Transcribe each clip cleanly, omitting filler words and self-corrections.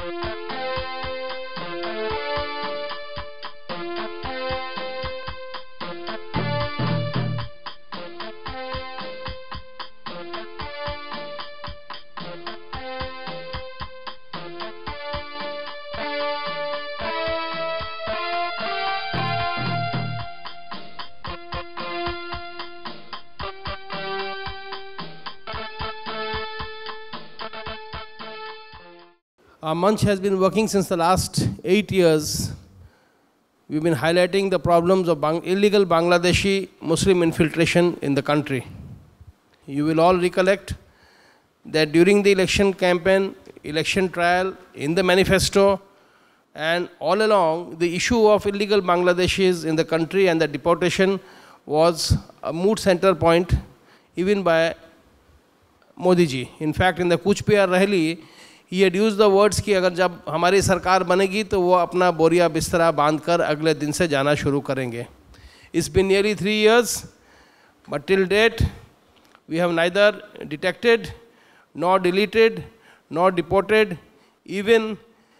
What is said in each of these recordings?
Our Manch has been working since the last 8 years. We've been highlighting the problems of illegal Bangladeshi Muslim infiltration in the country. You will all recollect that during the election campaign, election trial, in the manifesto, and all along, the issue of illegal Bangladeshis in the country and the deportation was a moot center point, even by Modi ji. In fact, in the Kuch Behar rally, he had used the words कि अगर जब हमारी सरकार बनेगी तो वो अपना बोरिया बिस्तरा बांधकर अगले दिन से जाना शुरू करेंगे. It's been nearly 3 years, but till date we have neither detected, nor deleted, nor deported even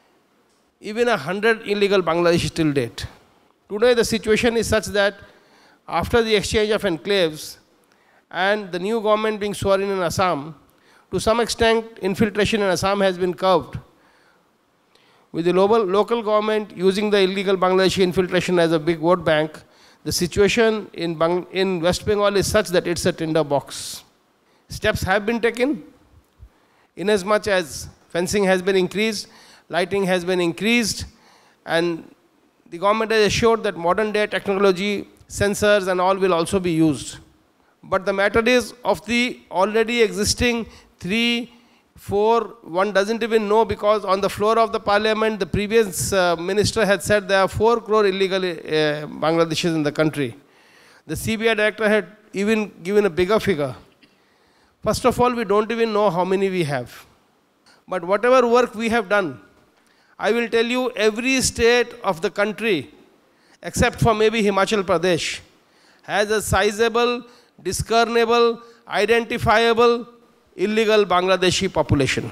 100 illegal Bangladeshis till date. Today the situation is such that after the exchange of enclaves and the new government being sworn in Assam, to some extent, infiltration in Assam has been curbed. With the local government using the illegal Bangladeshi infiltration as a big vote bank, the situation in West Bengal is such that it's a tinderbox. Steps have been taken, inasmuch as fencing has been increased, lighting has been increased, and the government has assured that modern day technology, sensors and all will also be used. But the matter is of the already existing 3, 4, one doesn't even know, because on the floor of the parliament, the previous minister had said there are 4 crore illegal Bangladeshis in the country. The CBI director had even given a bigger figure. First of all, we don't even know how many we have. But whatever work we have done, I will tell you, every state of the country, except for maybe Himachal Pradesh, has a sizable, discernible, identifiable illegal Bangladeshi population.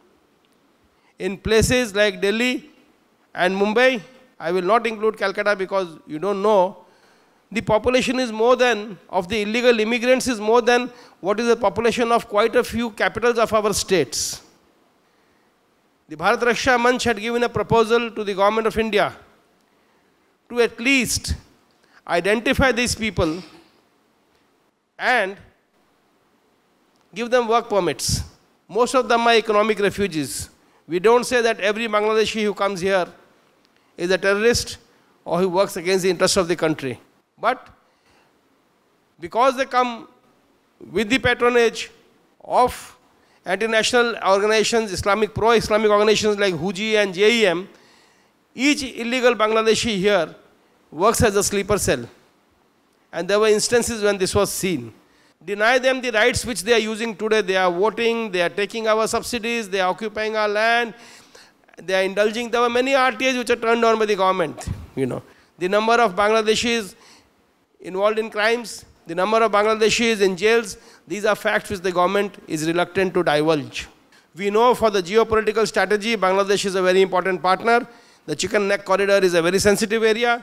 In places like Delhi and Mumbai, I will not include Calcutta because you don't know, the population is more than, of the illegal immigrants is more than what is the population of quite a few capitals of our states. The Bharat Raksha Manch had given a proposal to the government of India to at least identify these people and give them work permits. Most of them are economic refugees. We don't say that every Bangladeshi who comes here is a terrorist or who works against the interests of the country. But because they come with the patronage of anti-national organizations, pro-Islamic organizations like Huji and JEM, each illegal Bangladeshi here works as a sleeper cell. And there were instances when this was seen. Deny them the rights which they are using today. They are voting, they are taking our subsidies, they are occupying our land, they are indulging. There were many RTAs which are turned down by the government. The number of Bangladeshis involved in crimes, the number of Bangladeshis in jails, these are facts which the government is reluctant to divulge. We know for the geopolitical strategy, Bangladesh is a very important partner. The chicken neck corridor is a very sensitive area.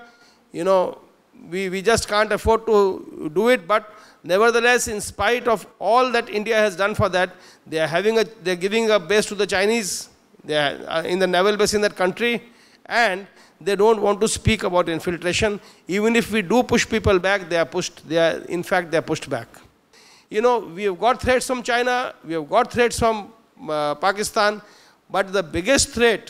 We just can't afford to do it, but nevertheless, in spite of all that India has done for that, they are giving a base to the Chinese. They are in the naval base in that country, and they don't want to speak about infiltration. Even if we do push people back, in fact, they are pushed back. We have got threats from China, we have got threats from Pakistan, but the biggest threat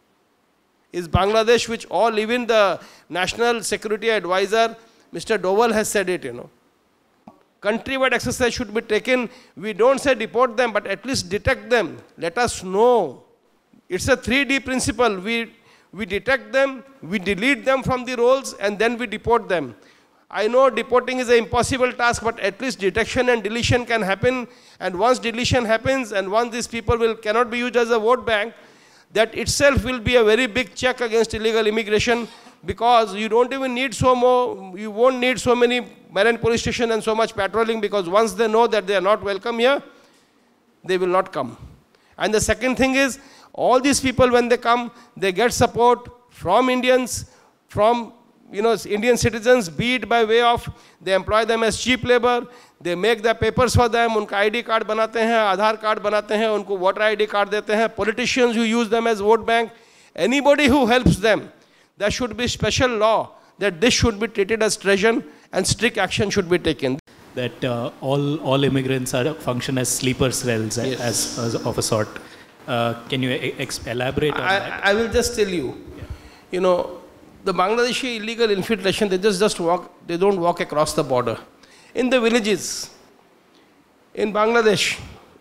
is Bangladesh, which even the National Security Advisor, Mr. Doval, has said it, Country-wide exercise should be taken. We don't say deport them, but at least detect them. Let us know. It's a 3D principle. We detect them, we delete them from the rolls, and then we deport them. I know deporting is an impossible task, but at least detection and deletion can happen. And once deletion happens, and once these people cannot be used as a vote bank, that itself will be a very big check against illegal immigration, because you don't even need you won't need so many marine police stations and so much patrolling, because once they know that they are not welcome here, they will not come. And the second thing is, All these people, when they come, they get support from Indians, from Indian citizens, be it by way of they employ them as cheap labor, they make their papers for them, उनका ID card बनाते हैं, आधार card बनाते हैं, उनको voter ID card देते हैं, politicians who use them as vote bank, anybody who helps them, there should be special law that this should be treated as treason and strict action should be taken. That all immigrants function as sleeper cells, yes, as of a sort. Can you elaborate on that? I will just tell you, the Bangladeshi illegal infiltration, they just walk, they don't walk across the border. In the villages, in Bangladesh,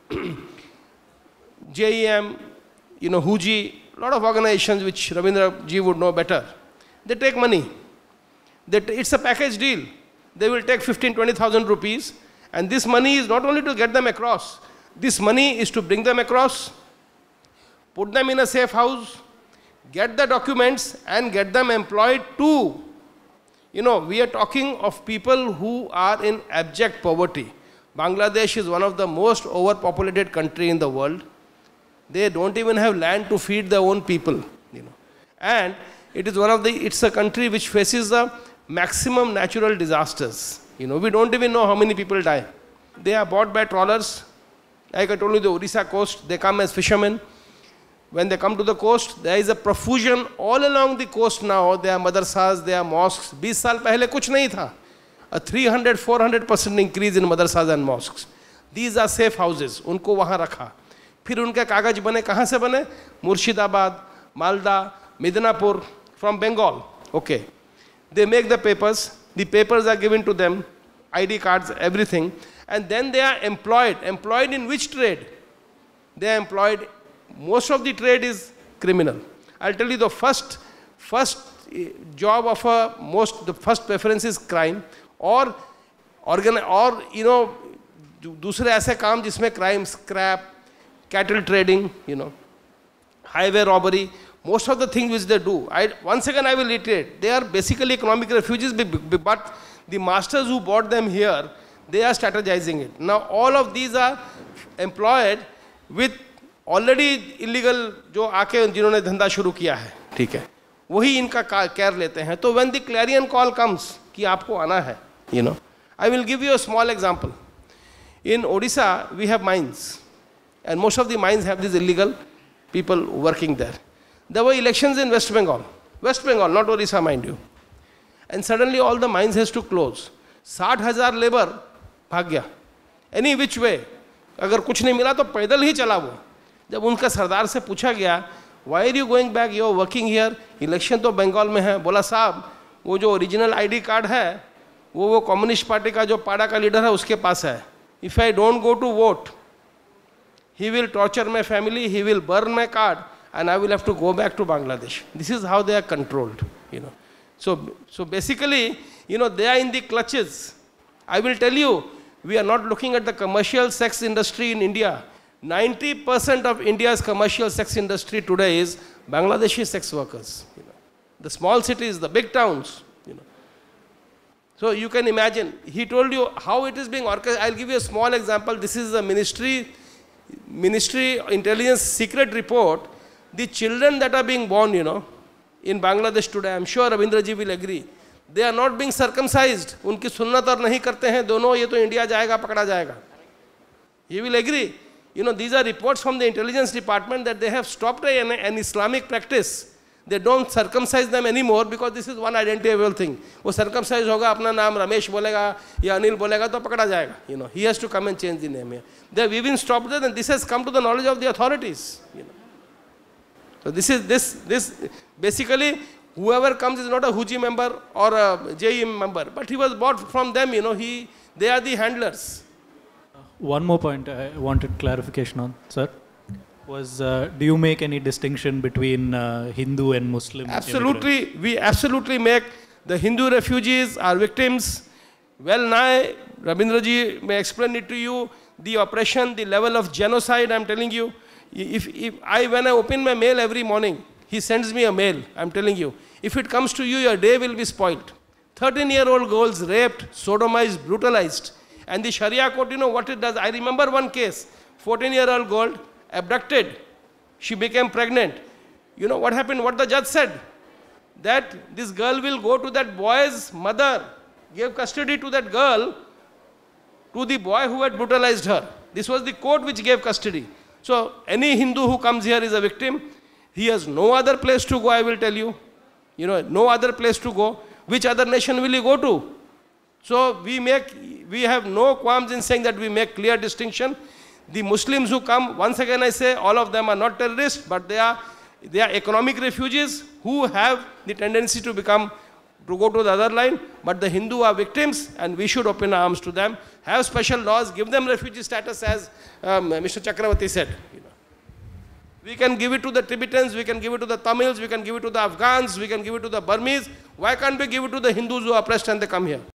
JEM, Huji, a lot of organizations which Ravindra ji would know better, they take money. It's a package deal. They will take 15,000-20,000 rupees, and this money is not only to get them across, this money is to bring them across, put them in a safe house, get the documents and get them employed too. We are talking of people who are in abject poverty. Bangladesh is one of the most overpopulated country in the world. They don't even have land to feed their own people. And it is it's a country which faces the maximum natural disasters. We don't even know how many people die. They are bought by trawlers. Like I told you, the Odisha coast, they come as fishermen. When they come to the coast, there is a profusion all along the coast now. There are madrasas, there are mosques. 20 साल पहले कुछ नहीं था. A 300-400% increase in madrasas and mosques. These are safe houses. उनको वहाँ रखा. फिर उनके कागज बने, कहाँ से बने? Murshidabad, Malda, Midnapore, from Bengal. Okay. They make the papers are given to them, ID cards, everything, and then they are employed. Employed in which trade? They are employed, most of the trade is criminal. I'll tell you the first job of the first preference is crime, or दूसरे ऐसे काम जिसमें crime, scrap, cattle trading, highway robbery. Most of the things which they do, once again I will reiterate, they are basically economic refugees, but the masters who brought them here, they are strategizing it. Now all of these are employed with already illegal जो आके जिन्होंने धंधा शुरू किया है, ठीक है, वही इनका care लेते हैं. तो when the clarion call comes कि आपको आना है, I will give you a small example. In Odisha we have mines, and most of the mines have these illegal people working there. There were elections in West Bengal, not Odisha, mind you. And suddenly all the mines has to close. 60,000 labor भाग गया. Any which way. अगर कुछ नहीं मिला तो पैदल ही चला वो. जब उनका सरदार से पूछा गया, why are you going back? You are working here. Election तो बंगाल में है. बोला साहब, वो जो ओरिजिनल ID कार्ड है, वो कम्युनिस्ट पार्टी का जो पाड़ा का लीडर है उसके पास है. If I don't go to vote, he will torture my family, he will burn my card, and I will have to go back to Bangladesh. This is how they are controlled, So basically, they are in the clutches. I will tell you, we are not looking at the commercial sex industry in India. 90% of India's commercial sex industry today is Bangladeshi sex workers. The small cities, the big towns. So you can imagine, he told you how it is being orchestrated. I'll give you a small example. This is a ministry intelligence secret report. The children that are being born, in Bangladesh today, I'm sure Ravindra ji will agree, they are not being circumcised. उनकी सुन्नत और नहीं करते हैं दोनों, ये तो India जाएगा, पकड़ा जाएगा. He will agree. These are reports from the intelligence department that they have stopped an Islamic practice. They don't circumcise them anymore because this is one identifiable thing. वो circumcise होगा, अपना नाम रमेश बोलेगा या अनिल बोलेगा तो पकड़ा जाएगा. He has to come and change the name here. They have even stopped that, and this has come to the knowledge of the authorities. So this basically, whoever comes is not a Huji member or a JEM member, but he was bought from them. They are the handlers. One more point I wanted clarification on, sir. Was do you make any distinction between Hindu and Muslim? Absolutely, immigrants? We absolutely make. The Hindu refugees are victims. Well nigh, Ravindra ji may explain it to you. The oppression, the level of genocide, I'm telling you. When I open my mail every morning, he sends me a mail, I'm telling you. If it comes to you, your day will be spoilt. 13-year-old girls raped, sodomized, brutalized. And the Sharia court, what it does? I remember one case, 14-year-old girl, abducted. she became pregnant. You know what happened, what the judge said? That this girl will go to that boy's mother, gave custody to that girl, to the boy who had brutalized her. This was the court which gave custody. So any Hindu who comes here is a victim. He has no other place to go, I will tell you. You know, no other place to go. Which other nation will he go to? So we have no qualms in saying that we make clear distinction. The Muslims who come, once again I say, all of them are not terrorists, but they are economic refugees who have the tendency to go to the other line, but the Hindu are victims and we should open our arms to them, have special laws, give them refugee status as Mr. Chakravarti said. You know. We can give it to the Tibetans, we can give it to the Tamils, we can give it to the Afghans, we can give it to the Burmese. Why can't we give it to the Hindus who are oppressed and they come here?